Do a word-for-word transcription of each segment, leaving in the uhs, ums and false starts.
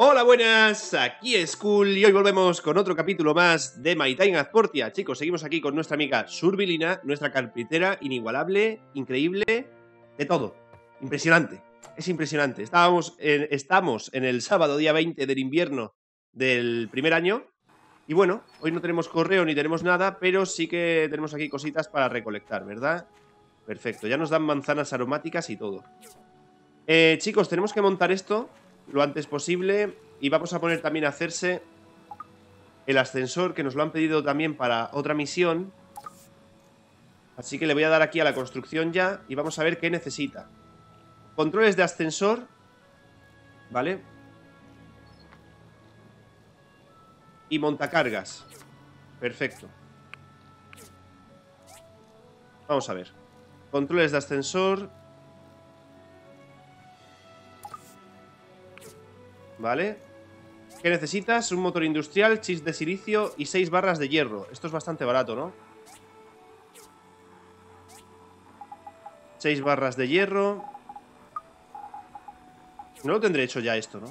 Hola, buenas, aquí es Cool y hoy volvemos con otro capítulo más de My Time at Portia. Chicos, seguimos aquí con nuestra amiga Surbilina, nuestra carpintera inigualable, increíble, de todo. Impresionante, es impresionante. Estábamos en, estamos en el sábado día veinte del invierno del primer año y bueno, hoy no tenemos correo ni tenemos nada, pero sí que tenemos aquí cositas para recolectar, ¿verdad? Perfecto, ya nos dan manzanas aromáticas y todo. Eh, chicos, tenemos que montar esto lo antes posible y vamos a poner también a hacerse el ascensor, que nos lo han pedido también para otra misión. Así que le voy a dar aquí a la construcción ya y vamos a ver qué necesita. Controles de ascensor, ¿vale? Y montacargas. Perfecto. Vamos a ver. Controles de ascensor. Vale. ¿Qué necesitas? Un motor industrial, chips de silicio y seis barras de hierro. Esto es bastante barato, ¿no? seis barras de hierro. No lo tendré hecho ya esto, ¿no?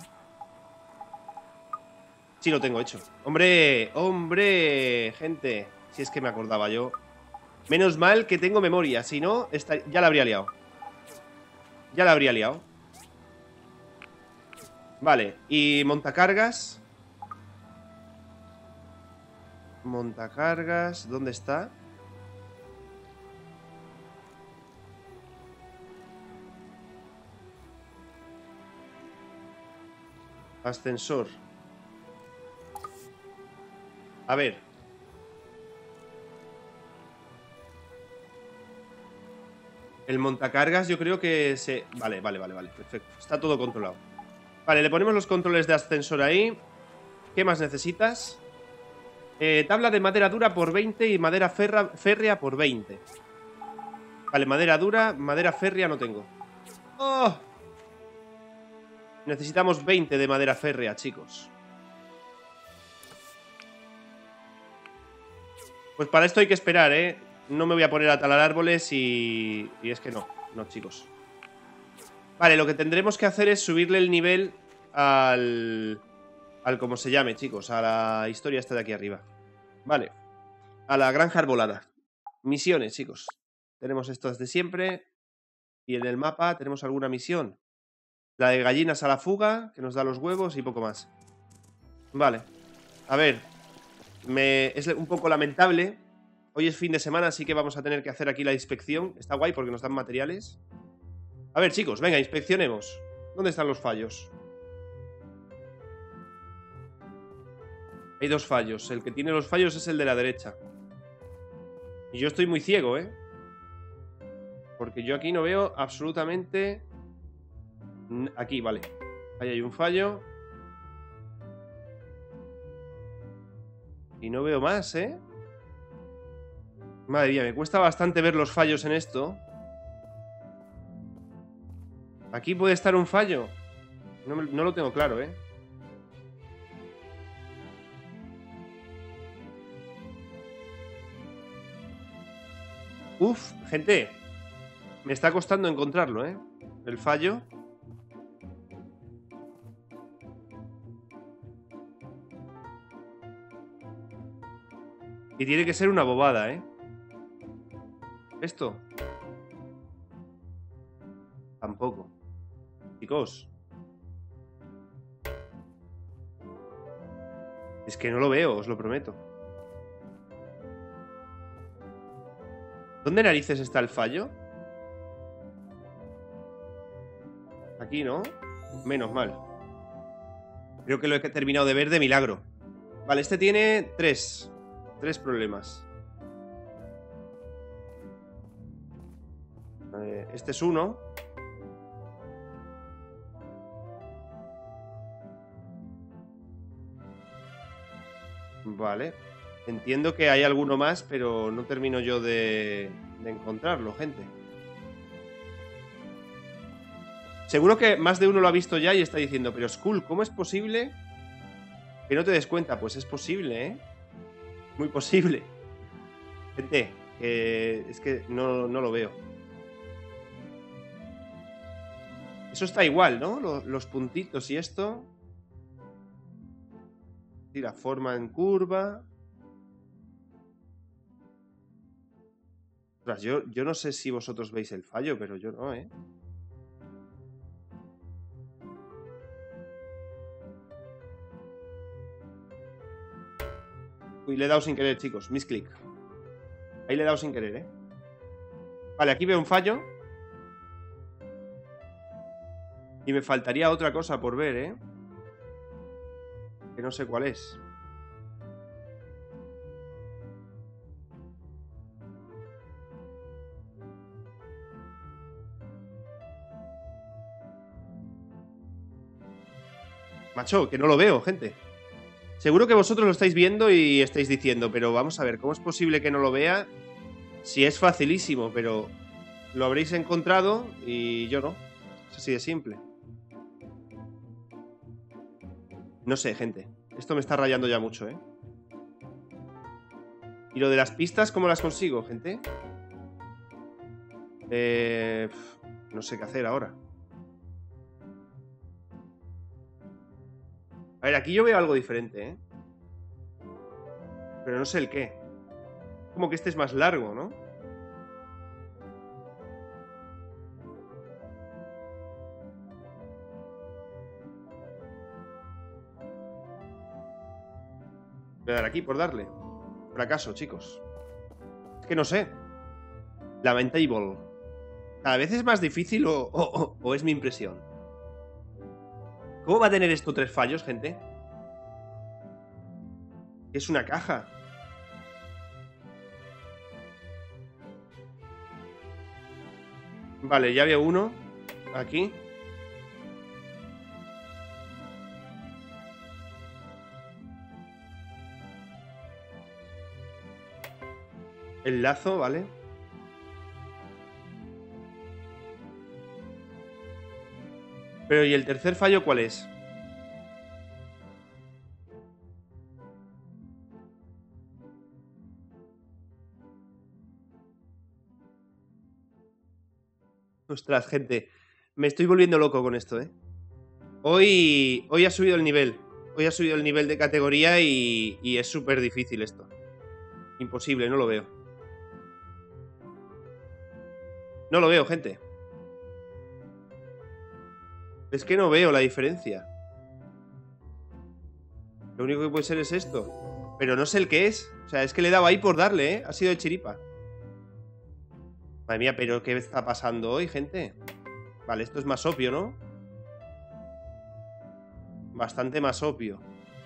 Sí lo tengo hecho. ¡Hombre! ¡Hombre! Gente, si es que me acordaba yo. Menos mal que tengo memoria. Si no, esta... ya la habría liado. Ya la habría liado. Vale, y montacargas. Montacargas, ¿dónde está? Ascensor. A ver. El montacargas yo creo que se... Vale, vale, vale, vale, perfecto. Está todo controlado. Vale, le ponemos los controles de ascensor ahí. ¿Qué más necesitas? Eh, tabla de madera dura por veinte y madera ferra, férrea por veinte. Vale, madera dura, madera férrea no tengo. ¡Oh! Necesitamos veinte de madera férrea, chicos. Pues para esto hay que esperar, ¿eh? No me voy a poner a talar árboles y... Y es que no, no, chicos. Vale, lo que tendremos que hacer es subirle el nivel al... Al como se llame, chicos. A la historia esta de aquí arriba. Vale. A la granja arbolada. Misiones, chicos. Tenemos estas de siempre. Y en el mapa tenemos alguna misión. La de gallinas a la fuga, que nos da los huevos y poco más. Vale. A ver. Me... Es un poco lamentable. Hoy es fin de semana, así que vamos a tener que hacer aquí la inspección. Está guay porque nos dan materiales. A ver, chicos, venga, inspeccionemos. ¿Dónde están los fallos? Hay dos fallos. El que tiene los fallos es el de la derecha. Y yo estoy muy ciego, ¿eh? Porque yo aquí no veo absolutamente... Aquí, vale. Ahí hay un fallo. Y no veo más, ¿eh? Madre mía, me cuesta bastante ver los fallos en esto. Aquí puede estar un fallo. No, me, no lo tengo claro, ¿eh? Uf, gente. Me está costando encontrarlo, ¿eh? El fallo. Y tiene que ser una bobada, ¿eh? ¿Esto? Tampoco. Chicos. Es que no lo veo, os lo prometo. ¿Dónde narices está el fallo? Aquí, ¿no? Menos mal. Creo que lo he terminado de ver de milagro. Vale, este tiene tres. Tres problemas. Eh, este es uno. Vale. Entiendo que hay alguno más, pero no termino yo de, de encontrarlo, gente. Seguro que más de uno lo ha visto ya y está diciendo, pero Skull, ¿cómo es posible que no te des cuenta? Pues es posible, ¿eh? Muy posible. Gente, eh, es que no, no lo veo. Eso está igual, ¿no? Los, los puntitos y esto. Sí, la forma en curva. Ostras, yo, yo no sé si vosotros veis el fallo, pero yo no, ¿eh? Uy, le he dado sin querer, chicos. Misclick. Ahí le he dado sin querer, ¿eh? Vale, aquí veo un fallo. Y me faltaría otra cosa por ver, ¿eh? Que no sé cuál es. Macho, que no lo veo, gente. Seguro que vosotros lo estáis viendo y estáis diciendo, pero vamos a ver, ¿cómo es posible que no lo vea? Si es facilísimo, pero lo habréis encontrado y yo no. Es así de simple. No sé, gente. Esto me está rayando ya mucho, ¿eh? ¿Y lo de las pistas, cómo las consigo, gente? Eh, no sé qué hacer ahora. A ver, aquí yo veo algo diferente, ¿eh? Pero no sé el qué. Como que este es más largo, ¿no? Voy a dar aquí por darle. Fracaso, chicos. Es que no sé. Lamentable. Cada vez es más difícil o, o, o, o es mi impresión. ¿Cómo va a tener esto tres fallos, gente? Es una caja. Vale, ya veo uno. Aquí. El lazo, vale. Pero ¿y el tercer fallo cuál es? Ostras, gente. Me estoy volviendo loco con esto, ¿eh? Hoy, hoy ha subido el nivel. Hoy ha subido el nivel de categoría y, y es súper difícil esto. Imposible, no lo veo. No lo veo, gente. Es que no veo la diferencia. Lo único que puede ser es esto. Pero no sé el qué es. O sea, es que le he dado ahí por darle, ¿eh? Ha sido de chiripa. Madre mía, pero ¿qué está pasando hoy, gente? Vale, esto es más obvio, ¿no? Bastante más obvio.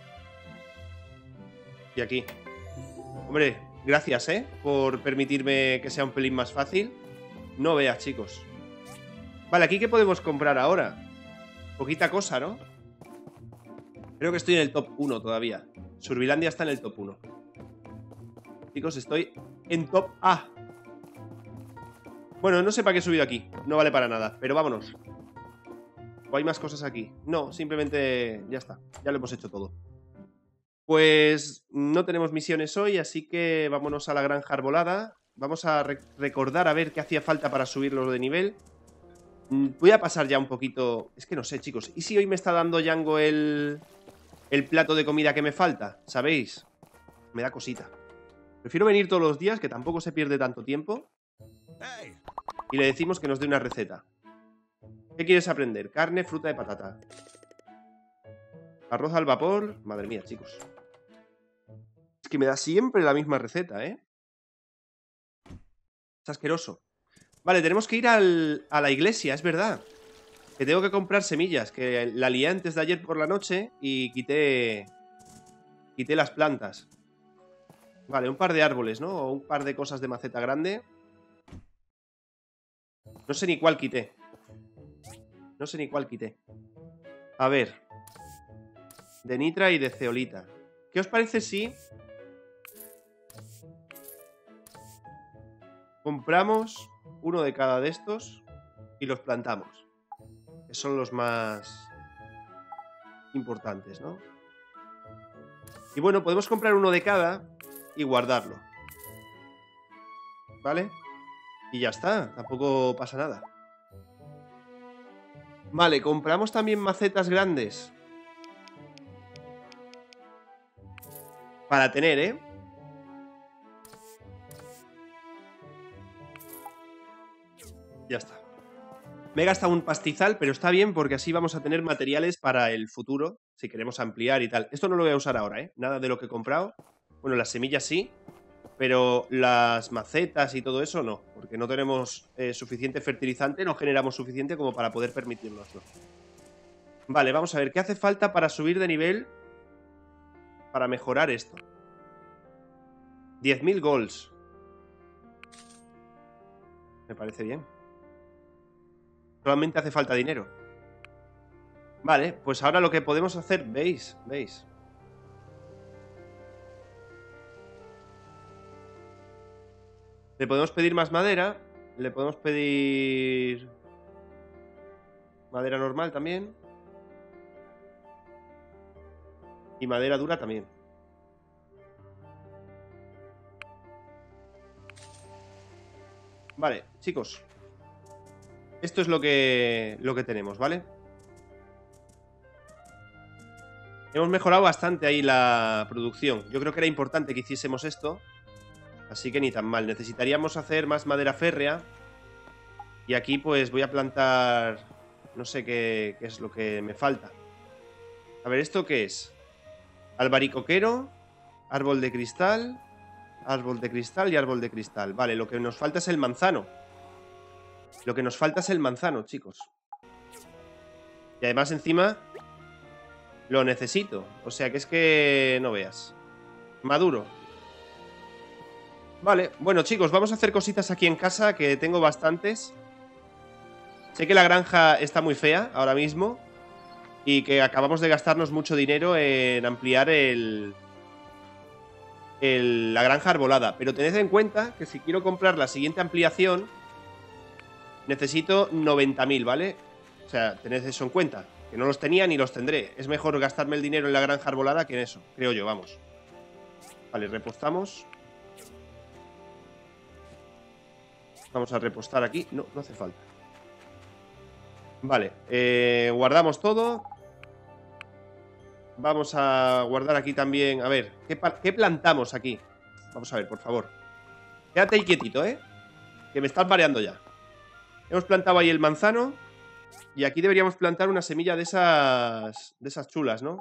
Y aquí. Hombre, gracias, ¿eh? Por permitirme que sea un pelín más fácil. No veas, chicos. Vale, ¿aquí qué podemos comprar ahora? Poquita cosa, ¿no? Creo que estoy en el top uno todavía. Survilandia está en el top uno. Chicos, estoy en top A. Bueno, no sé para qué he subido aquí. No vale para nada, pero vámonos. ¿O hay más cosas aquí? No, simplemente ya está. Ya lo hemos hecho todo. Pues no tenemos misiones hoy, así que vámonos a la granja arbolada. Vamos a re recordar a ver qué hacía falta para subirlo de nivel. Voy a pasar ya un poquito... Es que no sé, chicos. ¿Y si hoy me está dando Django el... el plato de comida que me falta? ¿Sabéis? Me da cosita. Prefiero venir todos los días, que tampoco se pierde tanto tiempo. Y le decimos que nos dé una receta. ¿Qué quieres aprender? Carne, fruta de patata. Arroz al vapor. Madre mía, chicos. Es que me da siempre la misma receta, ¿eh? Es asqueroso. Vale, tenemos que ir al, a la iglesia, es verdad. Que tengo que comprar semillas. Que la lié antes de ayer por la noche y quité... Quité las plantas. Vale, un par de árboles, ¿no? O un par de cosas de maceta grande. No sé ni cuál quité. No sé ni cuál quité. A ver. De nitra y de zeolita. ¿Qué os parece si... compramos uno de cada de estos y los plantamos? Que son los más importantes, ¿no? Y bueno, podemos comprar uno de cada y guardarlo. ¿Vale? Y ya está, tampoco pasa nada. Vale, compramos también macetas grandes. Para tener, ¿eh? Ya está. Me he gastado un pastizal, pero está bien porque así vamos a tener materiales para el futuro, si queremos ampliar y tal. Esto no lo voy a usar ahora, ¿eh? Nada de lo que he comprado. Bueno, las semillas sí, pero las macetas y todo eso no, porque no tenemos eh, suficiente fertilizante, no generamos suficiente como para poder permitirnoslo. Vale, vamos a ver, ¿qué hace falta para subir de nivel para mejorar esto? diez mil golds. Me parece bien. Solamente hace falta dinero. Vale, pues ahora lo que podemos hacer, ¿veis? ¿Veis? Le podemos pedir más madera. Le podemos pedir madera normal también. Y madera dura también. Vale, chicos. Esto es lo que, lo que tenemos, ¿vale? Hemos mejorado bastante ahí la producción. Yo creo que era importante que hiciésemos esto. Así que ni tan mal. Necesitaríamos hacer más madera férrea. Y aquí pues voy a plantar... No sé qué, qué es lo que me falta. A ver, ¿esto qué es? Albaricoquero, árbol de cristal, árbol de cristal y árbol de cristal. Vale, lo que nos falta es el manzano. Lo que nos falta es el manzano, chicos. Y además encima lo necesito. O sea que es que no veas. Maduro. Vale, bueno chicos, vamos a hacer cositas aquí en casa, que tengo bastantes. Sé que la granja está muy fea ahora mismo y que acabamos de gastarnos mucho dinero en ampliar el, el, la granja arbolada. Pero tened en cuenta que si quiero comprar la siguiente ampliación necesito noventa mil, ¿vale? O sea, tened eso en cuenta, que no los tenía ni los tendré. Es mejor gastarme el dinero en la granja arbolada que en eso, creo yo, vamos. Vale, repostamos. Vamos a repostar aquí. No, no hace falta. Vale, eh, guardamos todo. Vamos a guardar aquí también. A ver, ¿qué, ¿qué plantamos aquí? Vamos a ver, por favor. Quédate ahí quietito, ¿eh? Que me estás mareando ya. Hemos plantado ahí el manzano. Y aquí deberíamos plantar una semilla de esas... De esas chulas, ¿no?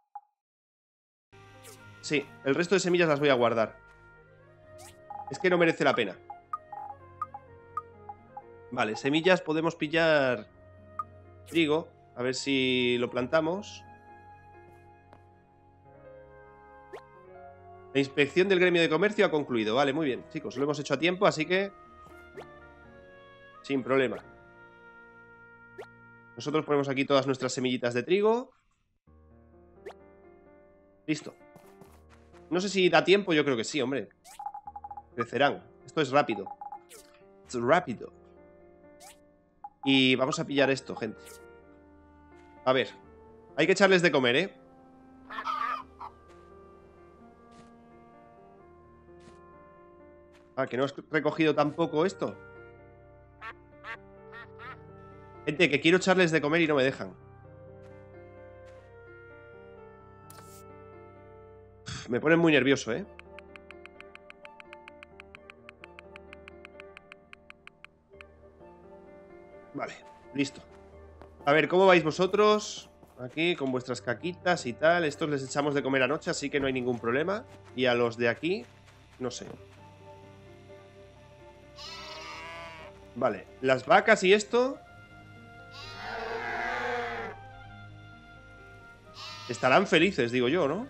Sí, el resto de semillas las voy a guardar. Es que no merece la pena. Vale, semillas podemos pillar trigo. A ver si lo plantamos. La inspección del gremio de comercio ha concluido. Vale, muy bien, chicos, lo hemos hecho a tiempo, así que sin problema. Nosotros ponemos aquí todas nuestras semillitas de trigo. Listo. No sé si da tiempo, yo creo que sí, hombre. Crecerán. Esto es rápido. Es rápido. Y vamos a pillar esto, gente. A ver. Hay que echarles de comer, ¿eh? Ah, que no has recogido tampoco esto. Gente, que quiero echarles de comer y no me dejan. Uf, me ponen muy nervioso, ¿eh? Vale, listo. A ver, ¿cómo vais vosotros? Aquí, con vuestras caquitas y tal. Estos les echamos de comer anoche, así que no hay ningún problema. Y a los de aquí, no sé. Vale, las vacas y esto estarán felices, digo yo, ¿no?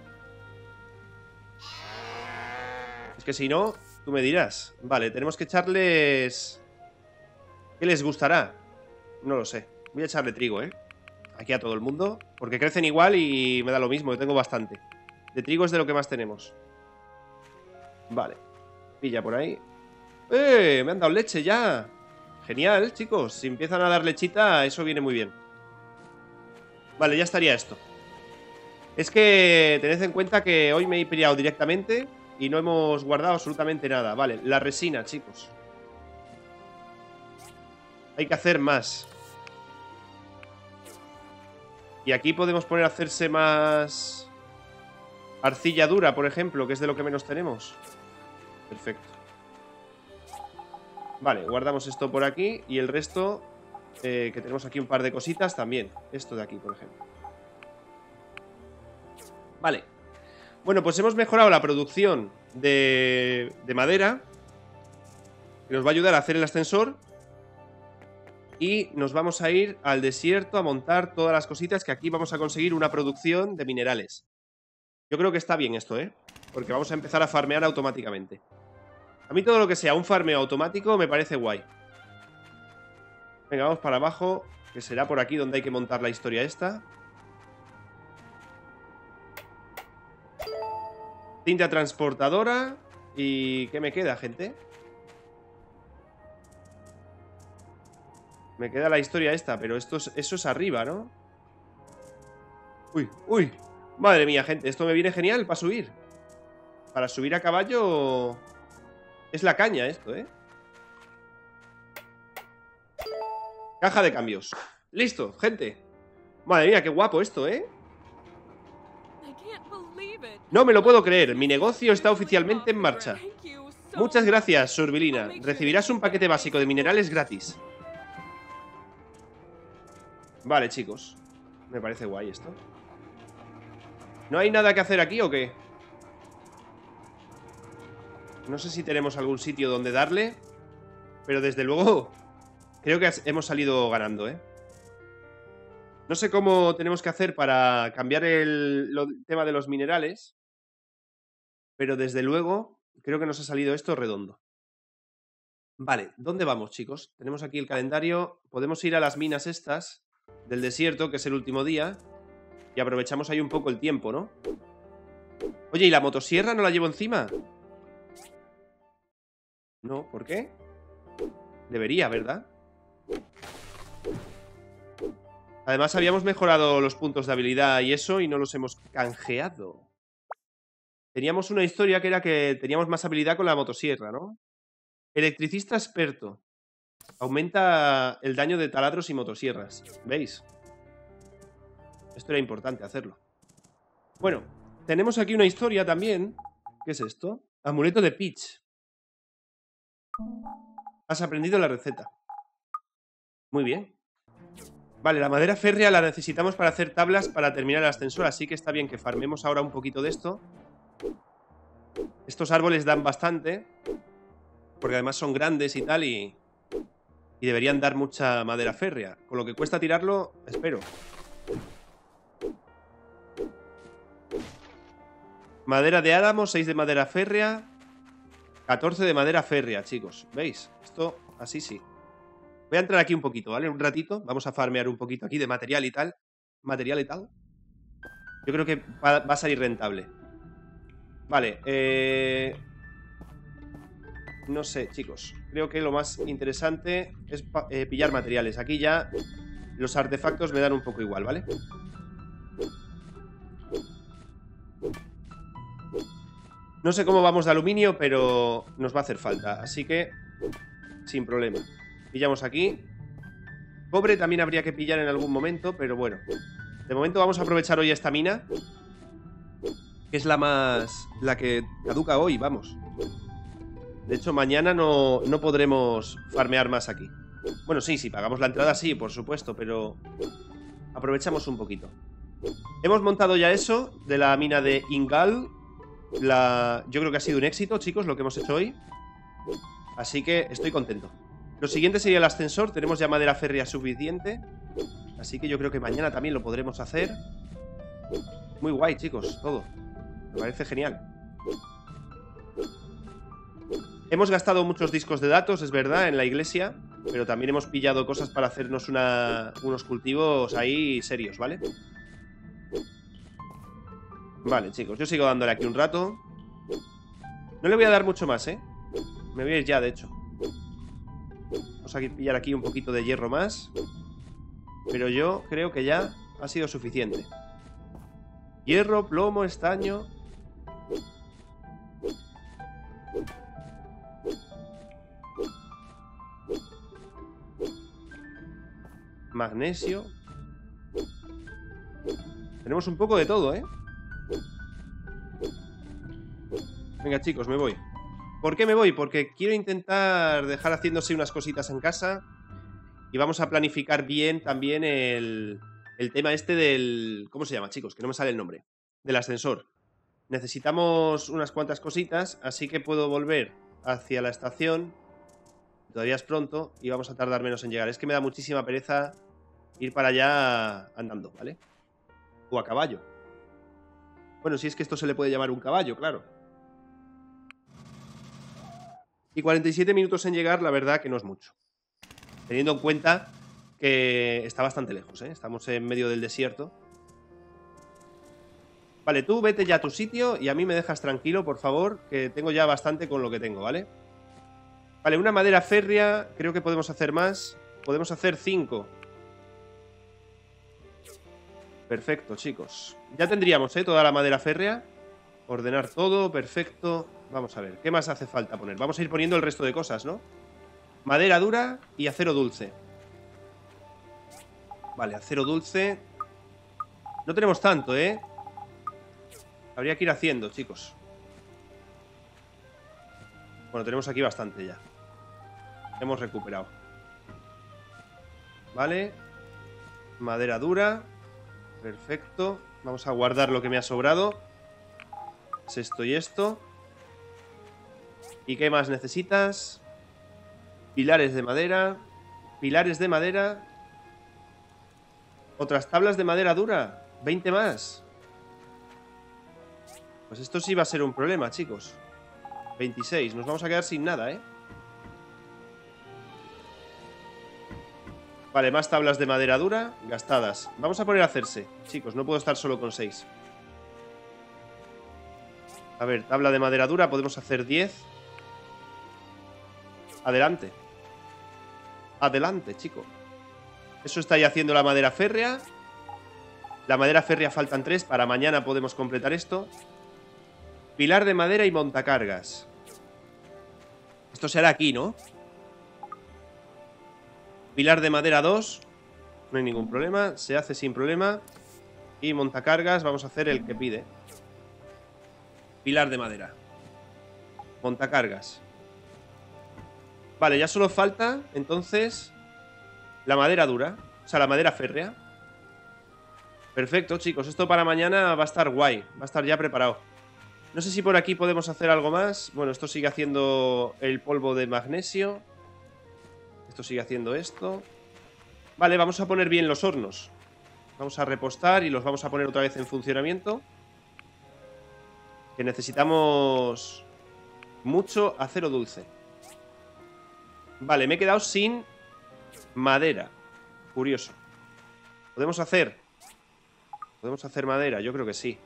Es que si no, tú me dirás. Vale, tenemos que echarles... ¿Qué les gustará? No lo sé. Voy a echarle trigo, ¿eh? Aquí a todo el mundo, porque crecen igual y me da lo mismo, yo tengo bastante. De trigo es de lo que más tenemos. Vale, pilla por ahí. ¡Eh! Me han dado leche ya. Genial, chicos, si empiezan a dar lechita, eso viene muy bien. Vale, ya estaría esto. Es que tened en cuenta que hoy me he pillado directamente y no hemos guardado absolutamente nada. Vale, la resina, chicos. Hay que hacer más. Y aquí podemos poner a hacerse más... Arcilla dura, por ejemplo, que es de lo que menos tenemos. Perfecto. Vale, guardamos esto por aquí. Y el resto, eh, que tenemos aquí un par de cositas también. Esto de aquí, por ejemplo. Vale. Bueno, pues hemos mejorado la producción de, de madera, que nos va a ayudar a hacer el ascensor. Y nos vamos a ir al desierto a montar todas las cositas, que aquí vamos a conseguir una producción de minerales. Yo creo que está bien esto, ¿eh? Porque vamos a empezar a farmear automáticamente. A mí todo lo que sea un farmeo automático me parece guay. Venga, vamos para abajo, que será por aquí donde hay que montar la historia esta. Cinta transportadora. ¿Y qué me queda, gente? Me queda la historia esta, pero esto es, eso es arriba, ¿no? Uy, uy. Madre mía, gente, esto me viene genial para subir. Para subir a caballo es la caña esto, ¿eh? Caja de cambios. Listo, gente. Madre mía, qué guapo esto, ¿eh? No me lo puedo creer, mi negocio está oficialmente en marcha. Muchas gracias, Surbilina. Recibirás un paquete básico de minerales gratis. Vale, chicos. Me parece guay esto. ¿No hay nada que hacer aquí o qué? No sé si tenemos algún sitio donde darle, pero desde luego creo que hemos salido ganando, ¿eh? No sé cómo tenemos que hacer para cambiar el, lo, el tema de los minerales, pero desde luego creo que nos ha salido esto redondo. Vale, ¿dónde vamos, chicos? Tenemos aquí el calendario. Podemos ir a las minas estas del desierto, que es el último día, y aprovechamos ahí un poco el tiempo, ¿no? Oye, ¿y la motosierra no la llevo encima? No, ¿por qué? Debería, ¿verdad? Además habíamos mejorado los puntos de habilidad y eso, y no los hemos canjeado. Teníamos una historia que era que teníamos más habilidad con la motosierra, ¿no? Electricista experto. Aumenta el daño de taladros y motosierras. ¿Veis? Esto era importante hacerlo. Bueno, tenemos aquí una historia también. ¿Qué es esto? Amuleto de Peach. Has aprendido la receta. Muy bien. Vale, la madera férrea la necesitamos para hacer tablas para terminar el ascensor, así que está bien que farmemos ahora un poquito de esto. Estos árboles dan bastante, porque además son grandes y tal, y, y deberían dar mucha madera férrea. Con lo que cuesta tirarlo, espero. Madera de álamo, seis de madera férrea, catorce de madera férrea, chicos. ¿Veis? Esto así sí. Voy a entrar aquí un poquito, ¿vale? Un ratito. Vamos a farmear un poquito aquí de material y tal. Material y tal. Yo creo que va, va a salir rentable. Vale, eh... no sé, chicos. Creo que lo más interesante es eh, pillar materiales. Aquí ya los artefactos me dan un poco igual, ¿vale? No sé cómo vamos de aluminio, pero nos va a hacer falta. Así que, sin problema. Pillamos aquí. Cobre también habría que pillar en algún momento, pero bueno. De momento vamos a aprovechar hoy esta mina, que es la más... la que caduca hoy, vamos. De hecho, mañana no, no podremos farmear más aquí. Bueno, sí, sí, pagamos la entrada, sí, por supuesto, pero aprovechamos un poquito. Hemos montado ya eso de la mina de Ingal. La... Yo creo que ha sido un éxito, chicos, lo que hemos hecho hoy. Así que estoy contento. Lo siguiente sería el ascensor. Tenemos ya madera férrea suficiente, así que yo creo que mañana también lo podremos hacer. Muy guay, chicos, todo. Me parece genial. Hemos gastado muchos discos de datos, es verdad, en la iglesia, pero también hemos pillado cosas para hacernos una, unos cultivos ahí serios, ¿vale? Vale, chicos, yo sigo dándole aquí un rato. No le voy a dar mucho más, ¿eh? Me voy a ir ya, de hecho. Vamos a pillar aquí un poquito de hierro más. Pero yo creo que ya ha sido suficiente. Hierro, plomo, estaño. Magnesio. Tenemos un poco de todo, ¿eh? Venga, chicos, me voy. ¿Por qué me voy? Porque quiero intentar dejar haciéndose unas cositas en casa. Y vamos a planificar bien también el, el tema este del... ¿Cómo se llama, chicos? Que no me sale el nombre. Del ascensor. Necesitamos unas cuantas cositas, así que puedo volver hacia la estación. Todavía es pronto y vamos a tardar menos en llegar. Es que me da muchísima pereza ir para allá andando, ¿vale? O a caballo. Bueno, si es que esto se le puede llamar un caballo, claro. Y cuarenta y siete minutos en llegar, la verdad que no es mucho. Teniendo en cuenta que está bastante lejos, ¿eh? Estamos en medio del desierto. Vale, tú vete ya a tu sitio y a mí me dejas tranquilo, por favor, que tengo ya bastante con lo que tengo, ¿vale? Vale, una madera férrea, creo que podemos hacer más. Podemos hacer cinco. Perfecto, chicos. Ya tendríamos, ¿eh? Toda la madera férrea. Ordenar todo, perfecto. Vamos a ver, ¿qué más hace falta poner? Vamos a ir poniendo el resto de cosas, ¿no? Madera dura y acero dulce. Vale, acero dulce. No tenemos tanto, ¿eh? Habría que ir haciendo, chicos. Bueno, tenemos aquí bastante ya. Hemos recuperado. Vale. Madera dura. Perfecto. Vamos a guardar lo que me ha sobrado. Es esto y esto. ¿Y qué más necesitas? Pilares de madera. Pilares de madera. Otras tablas de madera dura. veinte más. Pues esto sí va a ser un problema, chicos. veintiséis. Nos vamos a quedar sin nada, ¿eh? Vale, más tablas de madera dura gastadas. Vamos a poner a hacerse. Chicos, no puedo estar solo con seis. A ver, tabla de madera dura. Podemos hacer diez. Adelante. Adelante, chico. Eso está ya haciendo la madera férrea. La madera férrea faltan tres. Para mañana podemos completar esto. Pilar de madera y montacargas. Esto se hará aquí, ¿no? Pilar de madera dos. No hay ningún problema. Se hace sin problema. Y montacargas, vamos a hacer el que pide. Pilar de madera. Montacargas. Vale, ya solo falta, entonces, la madera dura. O sea, la madera férrea. Perfecto, chicos. Esto para mañana va a estar guay. Va a estar ya preparado. No sé si por aquí podemos hacer algo más. Bueno, esto sigue haciendo el polvo de magnesio. Esto sigue haciendo esto. Vale, vamos a poner bien los hornos. Vamos a repostar y los vamos a poner otra vez en funcionamiento. Que necesitamos mucho acero dulce. Vale, me he quedado sin madera. Curioso. ¿Podemos hacer? ¿Podemos hacer madera? Yo creo que sí.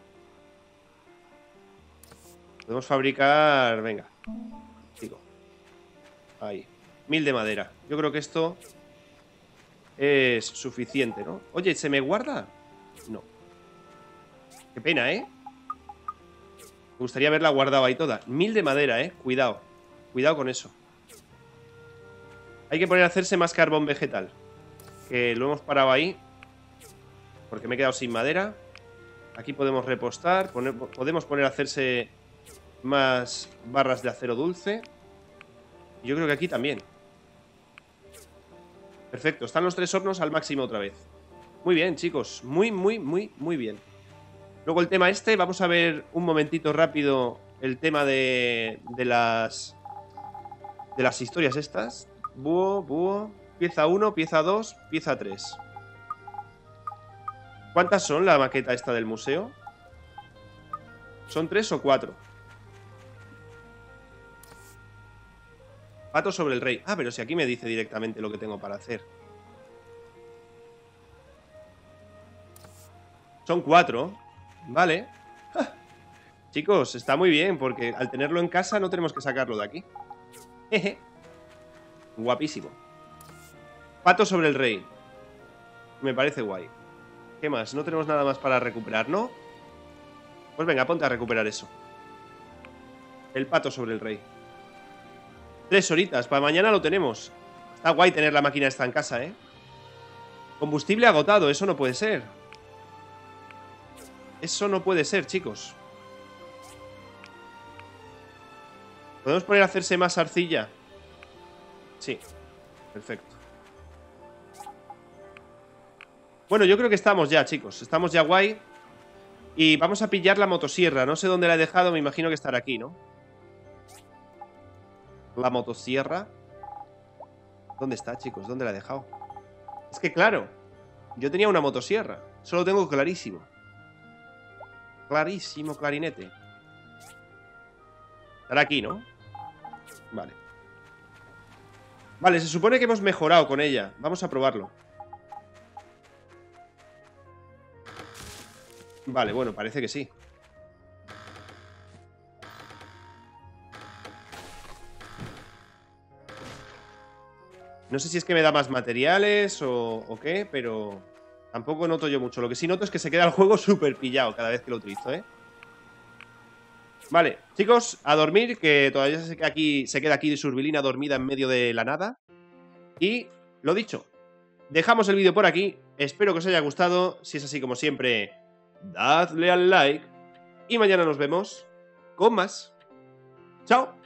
Podemos fabricar... Venga. Digo. Ahí. Mil de madera. Yo creo que esto es suficiente, ¿no? Oye, ¿se me guarda? No. Qué pena, ¿eh? Me gustaría haberla guardado ahí toda. Mil de madera, ¿eh? Cuidado. Cuidado con eso. Hay que poner a hacerse más carbón vegetal. Que lo hemos parado ahí. Porque me he quedado sin madera. Aquí podemos repostar. Poner, podemos poner a hacerse más barras de acero dulce. Y yo creo que aquí también. Perfecto. Están los tres hornos al máximo otra vez. Muy bien, chicos. Muy, muy, muy, muy bien. Luego el tema este. Vamos a ver un momentito rápido el tema de, de las... De las historias estas. Búho, búho. Pieza uno, pieza dos, pieza tres. ¿Cuántas son la maqueta esta del museo? ¿Son tres o cuatro? Pato sobre el rey. Ah, pero si aquí me dice directamente lo que tengo para hacer. Son cuatro. Vale. ¡Ja! Chicos, está muy bien, porque al tenerlo en casa no tenemos que sacarlo de aquí. Jeje. Guapísimo. Pato sobre el rey. Me parece guay. ¿Qué más? No tenemos nada más para recuperar, ¿no? Pues venga, ponte a recuperar eso. El pato sobre el rey. Tres horitas, para mañana lo tenemos. Está guay tener la máquina esta en casa, ¿eh? Combustible agotado, eso no puede ser. Eso no puede ser, chicos. ¿Podemos poner a hacerse más arcilla? Sí, perfecto. Bueno, yo creo que estamos ya, chicos. Estamos ya guay. Y vamos a pillar la motosierra. No sé dónde la he dejado, me imagino que estará aquí, ¿no? La motosierra. ¿Dónde está, chicos? ¿Dónde la he dejado? Es que claro, yo tenía una motosierra. Eso lo tengo clarísimo. Clarísimo, clarinete. Estará aquí, ¿no? Vale. Vale, se supone que hemos mejorado con ella. Vamos a probarlo. Vale, bueno, parece que sí. No sé si es que me da más materiales o, o qué, pero tampoco noto yo mucho. Lo que sí noto es que se queda el juego súper pillado cada vez que lo utilizo, ¿eh? Vale, chicos, a dormir, que todavía se queda aquí, se queda aquí Surbilina dormida en medio de la nada. Y lo dicho, dejamos el vídeo por aquí. Espero que os haya gustado. Si es así, como siempre, dadle al like. Y mañana nos vemos con más. ¡Chao!